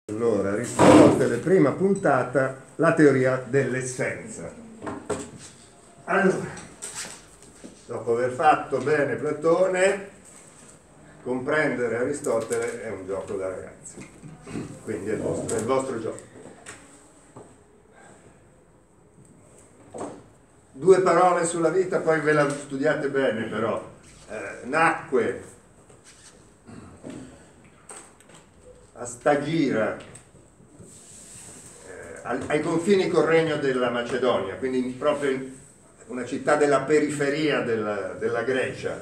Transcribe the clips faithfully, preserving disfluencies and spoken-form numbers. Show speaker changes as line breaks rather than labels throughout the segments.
Allora, Aristotele, prima puntata, la teoria dell'essenza. Allora, dopo aver fatto bene Platone, comprendere Aristotele è un gioco da ragazzi, quindi è il vostro, è il vostro gioco. Due parole sulla vita, poi ve la studiate bene però. Eh, nacque a Stagira, eh, ai confini col regno della Macedonia, quindi proprio in una città della periferia della, della Grecia.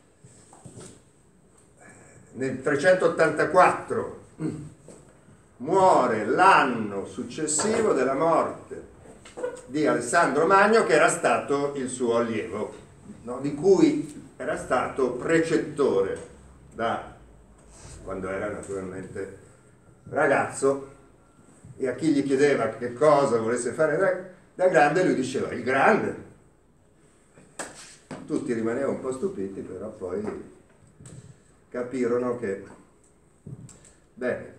Nel trecentottantaquattro muore l'anno successivo della morte di Alessandro Magno, che era stato il suo allievo, no? Di cui era stato precettore da quando era naturalmente ragazzo, e a chi gli chiedeva che cosa volesse fare da, da grande, lui diceva il grande. Tutti rimanevano un po' stupiti, però poi capirono che bene.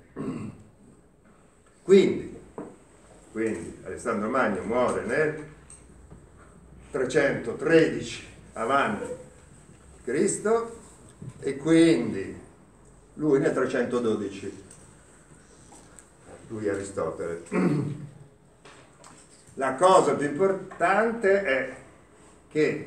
Quindi, quindi Alessandro Magno muore nel trecentotredici avanti Cristo e quindi lui nel trecentododici, lui Aristotele. La cosa più importante è che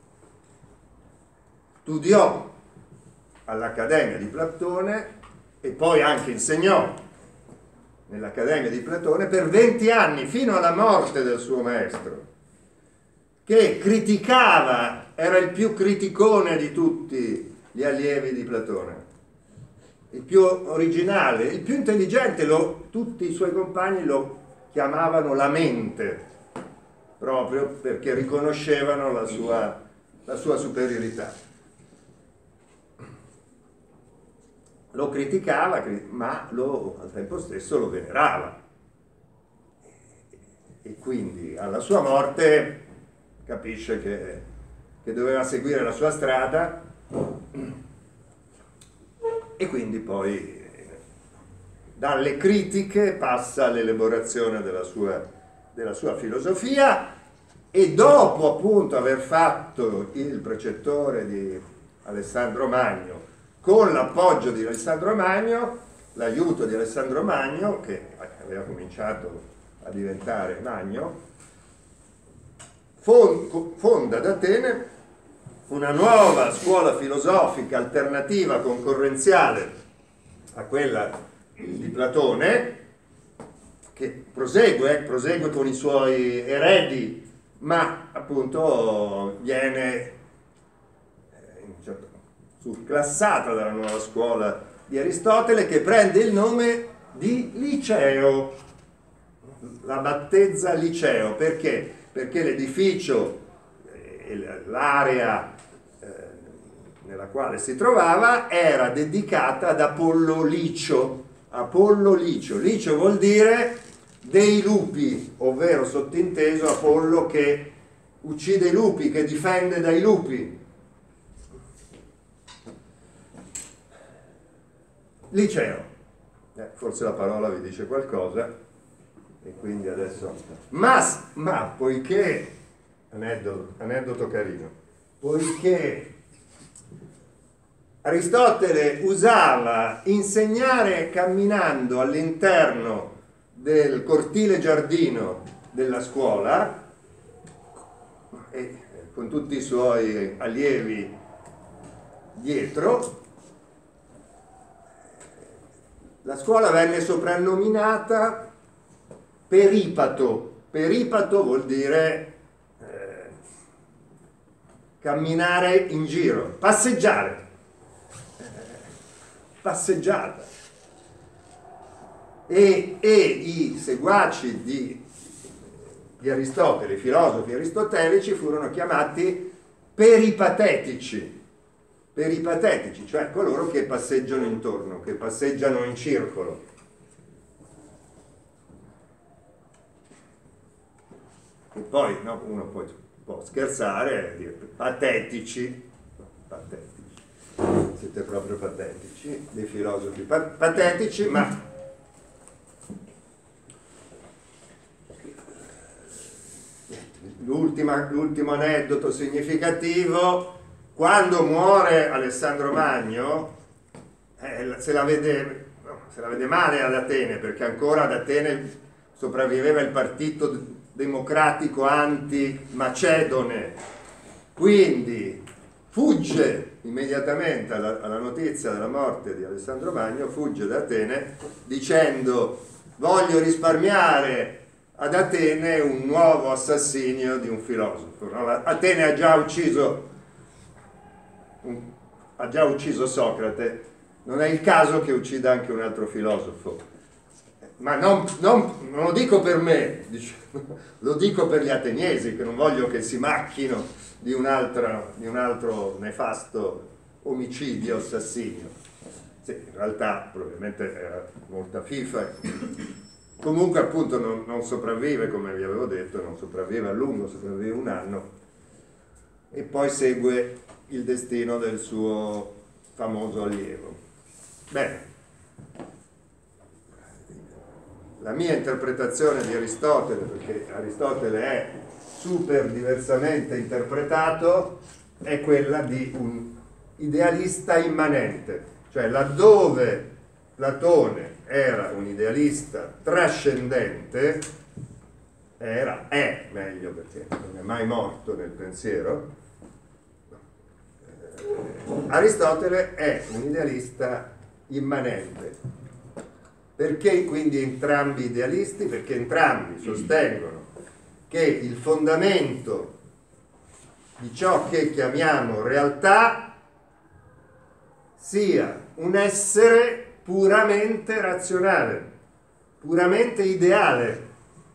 studiò all'Accademia di Platone e poi anche insegnò nell'Accademia di Platone per venti anni, fino alla morte del suo maestro, che criticava, era il più criticone di tutti gli allievi di Platone, il più originale, il più intelligente. Lo, tutti i suoi compagni lo chiamavano la mente, proprio perché riconoscevano la sua, la sua superiorità. Lo criticava, ma lo, al tempo stesso lo venerava. E quindi alla sua morte capisce che, che doveva seguire la sua strada, e quindi poi dalle critiche passa all'elaborazione della sua, della sua filosofia, e dopo appunto aver fatto il precettore di Alessandro Magno, con l'appoggio di Alessandro Magno, l'aiuto di Alessandro Magno, che aveva cominciato a diventare Magno, fonda ad Atene una nuova scuola filosofica alternativa, concorrenziale a quella di Platone, che prosegue, eh, prosegue con i suoi eredi, ma appunto viene eh, in un certo surclassata dalla nuova scuola di Aristotele, che prende il nome di Liceo, la battezza Liceo. Perché? Perché l'edificio, l'area eh, nella quale si trovava era dedicata ad Apollo Licio. Apollo Licio, Licio vuol dire dei lupi, ovvero sottinteso Apollo che uccide i lupi, che difende dai lupi. Liceo, eh, forse la parola vi dice qualcosa, e quindi adesso ma, ma poiché aneddoto, aneddoto carino, poiché Aristotele usava insegnare camminando all'interno del cortile giardino della scuola, e con tutti i suoi allievi dietro, la scuola venne soprannominata Peripato. Peripato vuol dire eh, camminare in giro, passeggiare, eh, passeggiata. E, e i seguaci di, di Aristotele, i filosofi aristotelici, furono chiamati peripatetici. Peripatetici, cioè coloro che passeggiano intorno, che passeggiano in circolo. E poi no, uno può, può scherzare e dire patetici, patetici, siete proprio patetici, dei filosofi patetici, ma l'ultimo aneddoto significativo: quando muore Alessandro Magno, eh, se, la vede, no, se la vede male ad Atene, perché ancora ad Atene sopravviveva il partito democratico anti-macedone, quindi fugge immediatamente alla, alla notizia della morte di Alessandro Magno, fugge da Atene dicendo: voglio risparmiare ad Atene un nuovo assassinio di un filosofo. No? Atene ha già ucciso un, ha già ucciso Socrate, non è il caso che uccida anche un altro filosofo. Ma non, non, non lo dico per me, lo dico per gli ateniesi, che non voglio che si macchino di un altro, di un altro nefasto omicidio, assassinio. Sì, in realtà probabilmente era molta fifa. Comunque appunto non, non sopravvive, come vi avevo detto, non sopravvive a lungo, sopravvive un anno e poi segue il destino del suo famoso allievo. Bene. La mia interpretazione di Aristotele, perché Aristotele è super diversamente interpretato, è quella di un idealista immanente, cioè laddove Platone era un idealista trascendente, era, è meglio perché non è mai morto nel pensiero, Aristotele è un idealista immanente. Perché quindi entrambi idealisti? Perché entrambi sostengono che il fondamento di ciò che chiamiamo realtà sia un essere puramente razionale, puramente ideale.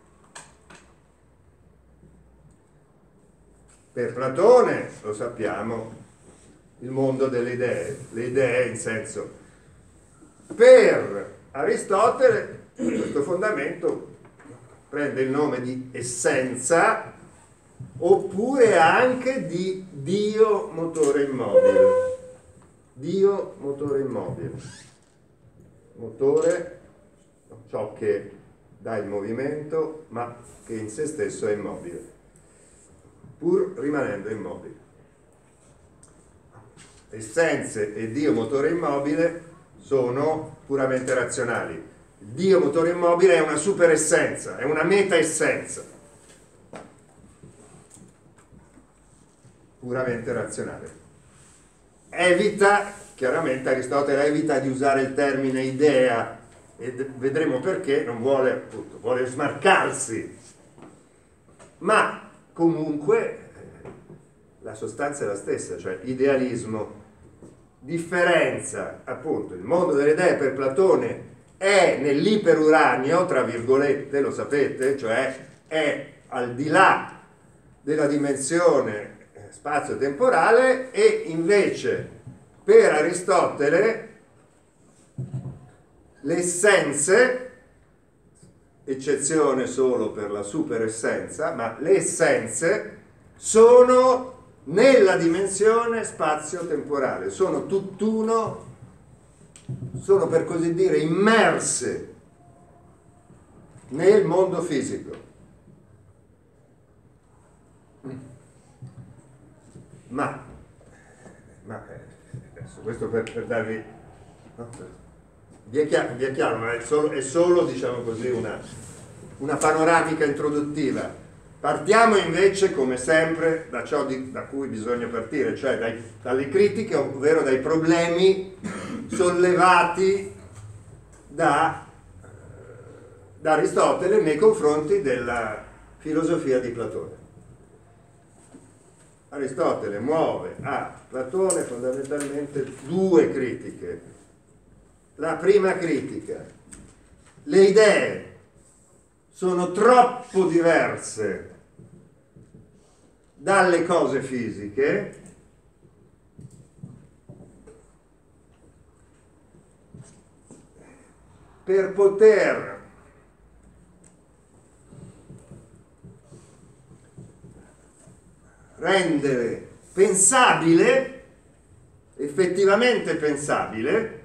Per Platone, lo sappiamo, il mondo delle idee, le idee in senso. Per Aristotele questo fondamento prende il nome di essenza, oppure anche di Dio motore immobile. Dio motore immobile. Motore, ciò che dà il movimento, ma che in se stesso è immobile, pur rimanendo immobile. Essenze e Dio motore immobile sono puramente razionali. Il Dio motore immobile è una superessenza, è una metaessenza, puramente razionale. Evita, chiaramente Aristotele evita di usare il termine idea, e vedremo perché, non vuole, appunto, vuole smarcarsi, ma comunque la sostanza è la stessa, cioè idealismo. Differenza, appunto, il mondo delle idee per Platone è nell'iperuranio, tra virgolette, lo sapete, cioè è al di là della dimensione spazio-temporale, e invece per Aristotele le essenze, eccezione solo per la superessenza, ma le essenze sono nella dimensione spazio-temporale, sono tutt'uno, sono per così dire immerse nel mondo fisico. Ma, ma adesso questo per, per darvi, no? vi, è chiaro, vi è chiaro, ma è solo, è solo diciamo così una, una panoramica introduttiva. Partiamo invece, come sempre, da ciò di, da cui bisogna partire, cioè dai, dalle critiche, ovvero dai problemi sollevati da, da Aristotele nei confronti della filosofia di Platone. Aristotele muove a Platone fondamentalmente due critiche. La prima critica: le idee sono troppo diverse dalle cose fisiche per poter rendere pensabile, effettivamente pensabile,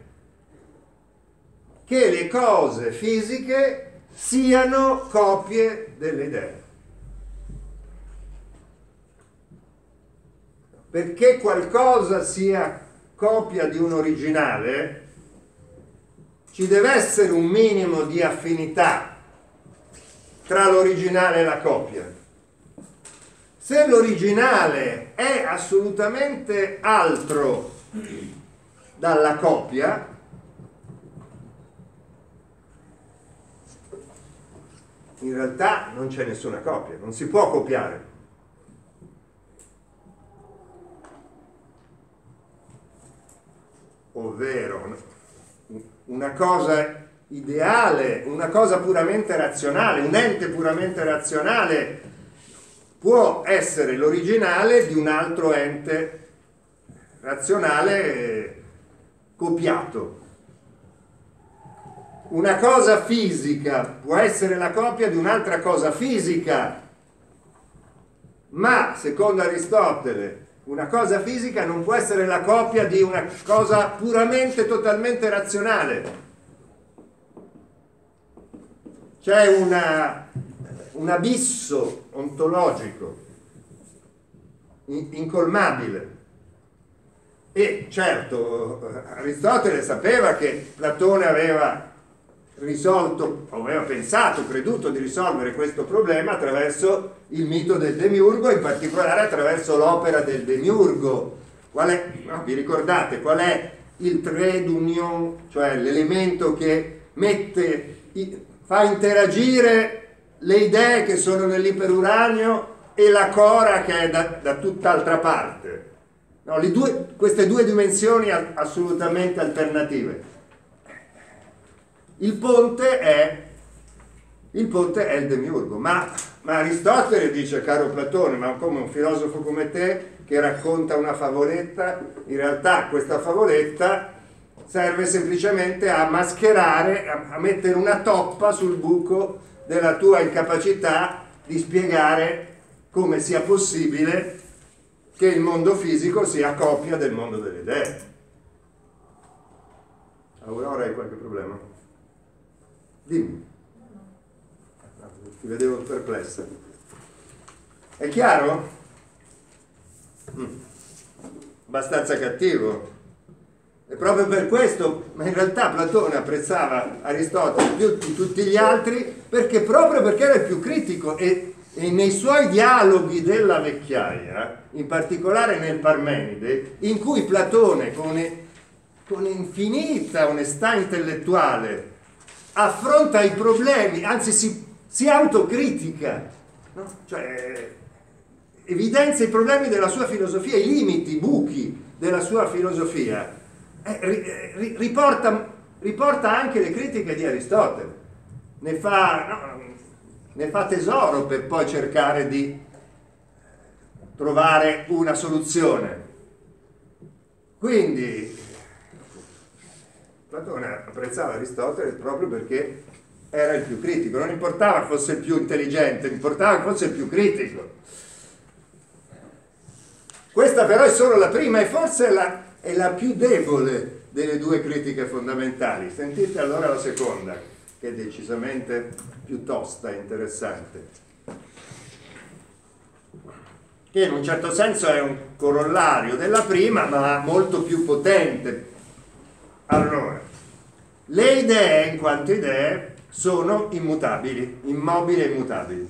che le cose fisiche siano copie delle idee. perché qualcosa sia copia di un originale, ci deve essere un minimo di affinità tra l'originale e la copia. Se l'originale è assolutamente altro dalla copia, in realtà non c'è nessuna copia, non si può copiare. Ovvero, una cosa ideale, una cosa puramente razionale, un ente puramente razionale può essere l'originale di un altro ente razionale copiato. Una cosa fisica può essere la copia di un'altra cosa fisica, ma secondo Aristotele una cosa fisica non può essere la copia di una cosa puramente, totalmente razionale. C'è una, un abisso ontologico incolmabile. E certo, Aristotele sapeva che Platone aveva risolto, aveva pensato, creduto di risolvere questo problema attraverso il mito del demiurgo, in particolare attraverso l'opera del demiurgo. Qual è, no, vi ricordate qual è il trait d'union, cioè l'elemento che mette, fa interagire le idee che sono nell'iperuranio e la cora che è da, da tutt'altra parte. No, le due, queste due dimensioni assolutamente alternative. Il ponte è il ponte è il demiurgo, ma, ma Aristotele dice, caro Platone, ma come un filosofo come te che racconta una favoletta, in realtà questa favoletta serve semplicemente a mascherare, a, a mettere una toppa sul buco della tua incapacità di spiegare come sia possibile che il mondo fisico sia copia del mondo delle idee. Aurora, hai qualche problema? Dimmi. Ti vedevo perplessa. È chiaro? Mm. Abbastanza cattivo. E proprio per questo, ma in realtà Platone apprezzava Aristotele più di tutti gli altri, perché proprio perché era il più critico e, e nei suoi dialoghi della vecchiaia, in particolare nel Parmenide, in cui Platone con, con infinita onestà intellettuale affronta i problemi, anzi si, si autocritica, no? Cioè evidenzia i problemi della sua filosofia, i limiti, i buchi della sua filosofia, eh, riporta, riporta anche le critiche di Aristotele, ne fa, no, ne fa tesoro per poi cercare di trovare una soluzione. Quindi Platone apprezzava Aristotele proprio perché era il più critico, non importava che fosse il più intelligente, importava che fosse il più critico. Questa però è solo la prima e forse è la, è la più debole delle due critiche fondamentali. Sentite allora la seconda, che è decisamente più tosta e interessante, che in un certo senso è un corollario della prima, ma molto più potente. Allora, le idee, in quanto idee, sono immutabili, immobili e immutabili,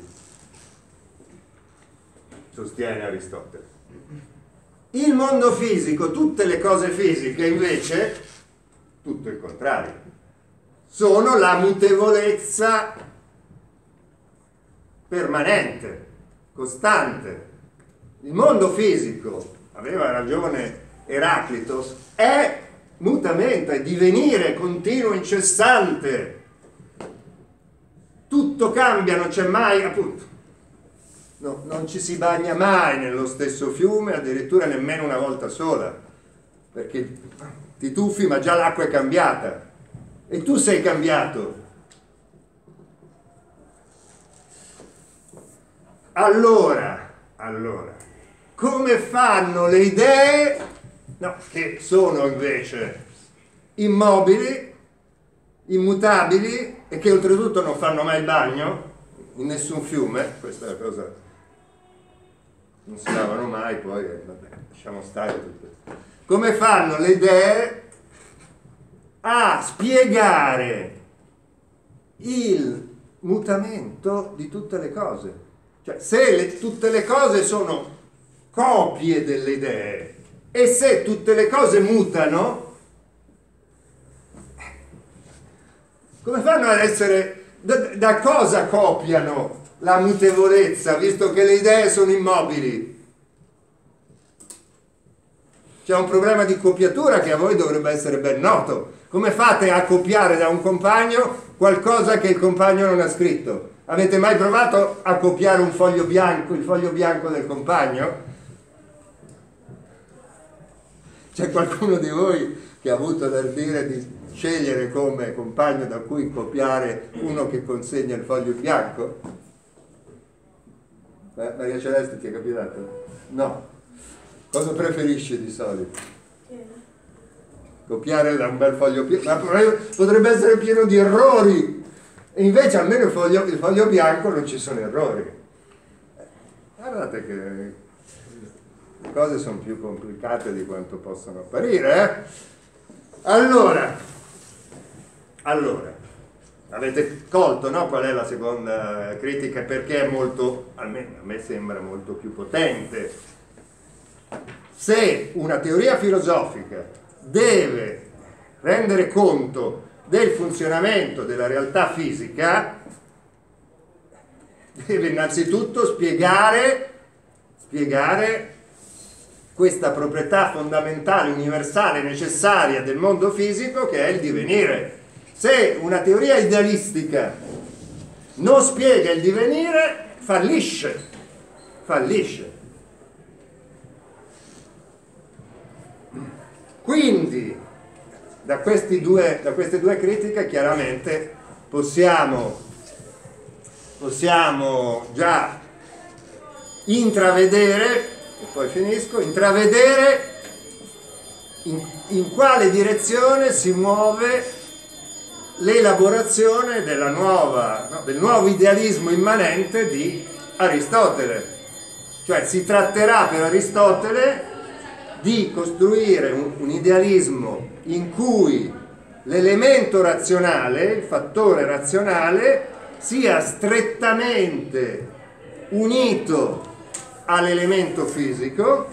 sostiene Aristotele. Il mondo fisico, tutte le cose fisiche invece, tutto il contrario, sono la mutevolezza permanente, costante. Il mondo fisico, aveva ragione Eraclitos, è mutamento, è divenire continuo, incessante. Tutto cambia, non c'è mai, appunto, no, non ci si bagna mai nello stesso fiume, addirittura nemmeno una volta sola, perché ti tuffi ma già l'acqua è cambiata e tu sei cambiato. Allora, allora, come fanno le idee, no, che sono invece immobili, immutabili e che oltretutto non fanno mai il bagno in nessun fiume? Questa è la cosa non si lavano mai, poi vabbè, lasciamo stare tutto. Come fanno le idee a spiegare il mutamento di tutte le cose? Cioè, se le, tutte le cose sono copie delle idee e se tutte le cose mutano, come fanno ad essere, da, da cosa copiano la mutevolezza, visto che le idee sono immobili? C'è un problema di copiatura che a voi dovrebbe essere ben noto. Come fate a copiare da un compagno qualcosa che il compagno non ha scritto? Avete mai provato a copiare un foglio bianco, il foglio bianco del compagno? C'è qualcuno di voi che ha avuto l'ardire di scegliere come compagno da cui copiare uno che consegna il foglio bianco? Beh, Maria Celeste, ti è capitato? No. Cosa preferisci di solito? Copiare da un bel foglio bianco? Ma potrebbe essere pieno di errori. E invece almeno il foglio, il foglio bianco non ci sono errori. Guardate che le cose sono più complicate di quanto possano apparire, eh? Allora, allora, avete colto, no? Qual è la seconda critica? Perché è molto, almeno a me sembra molto più potente. Se una teoria filosofica deve rendere conto del funzionamento della realtà fisica, deve innanzitutto spiegare, spiegare questa proprietà fondamentale, universale, necessaria del mondo fisico che è il divenire. Se una teoria idealistica non spiega il divenire, fallisce, fallisce. Quindi, da, questi due, da queste due critiche chiaramente possiamo, possiamo già intravedere, e poi finisco, intravedere in, in quale direzione si muove l'elaborazione della nuova, no, del nuovo idealismo immanente di Aristotele. Cioè si tratterà per Aristotele di costruire un, un idealismo in cui l'elemento razionale, il fattore razionale, sia strettamente unito all'elemento fisico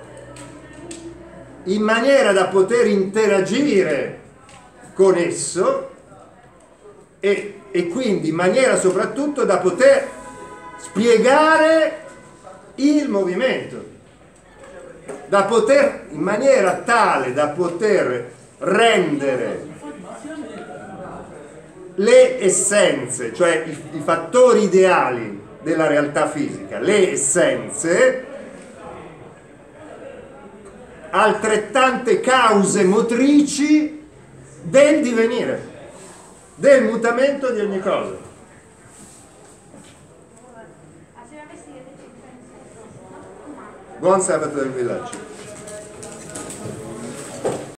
in maniera da poter interagire con esso e, e quindi in maniera soprattutto da poter spiegare il movimento, da poter, in maniera tale da poter rendere le essenze, cioè i, i fattori ideali della realtà fisica, le essenze, altrettante cause motrici del divenire, del mutamento di ogni cosa. Buon sabato del villaggio.